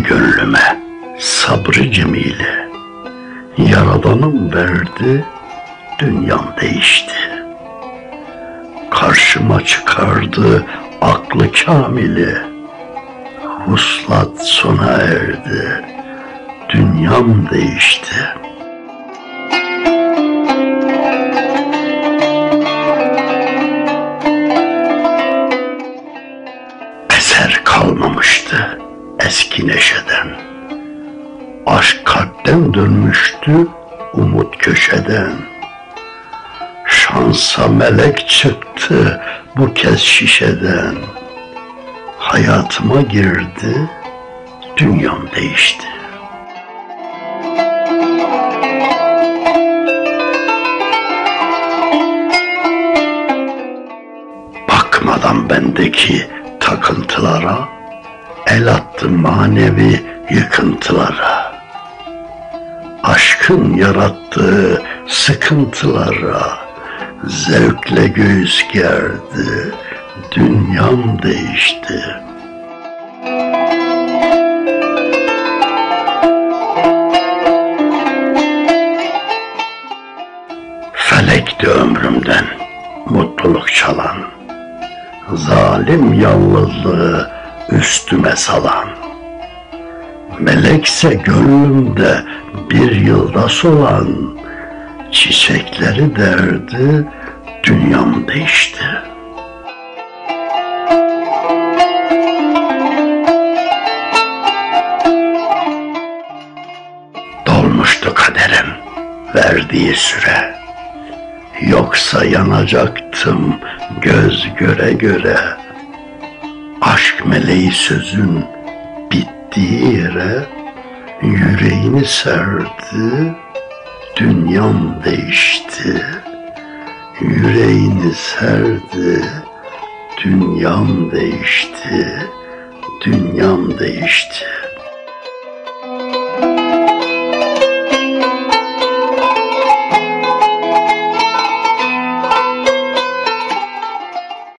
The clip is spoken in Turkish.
gönlüme sabrı cemile, Yaradanım verdi, dünyam değişti. Karşıma çıkardı aklı kamili, vuslat sona erdi, dünyam değişti. Eser kalmamıştı eski neşeden, aşk kalpten dönmüştü umut köşeden. Şansa melek çıktı bu kez şişeden, hayatıma girdi, dünyam değişti. Bakmadan bendeki takıntılara, el attım manevi yıkıntılara. Aşkın yarattığı sıkıntılara zevkle göğüs gerdi, dünyam değişti. Felekti ömrümden mutluluk çalan, zalim yalnızlığı üstüme salan. Melekse gönlümde bir yılda solan, çiçekleri derdi, dünyam değişti. Dolmuştu kaderin verdiği süre, yoksa yanacaktım göz göre göre. Aşk meleği sözün bittiği yere yüreğini serdi, dünyam değişti. Yüreğini serdi, dünyam değişti, dünyam değişti.